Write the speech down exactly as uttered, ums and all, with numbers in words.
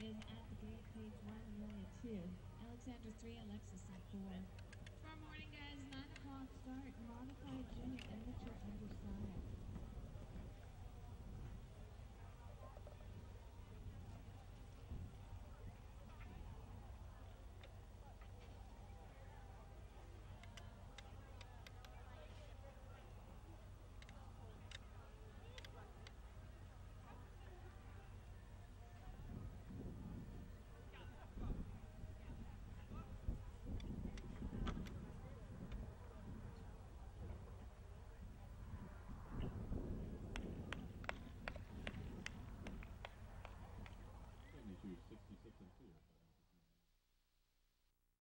is at the gate, page one, Amelia two. Alexander three, Alexis four. Tomorrow morning, guys, nine o'clock start, modified junior amateur under side.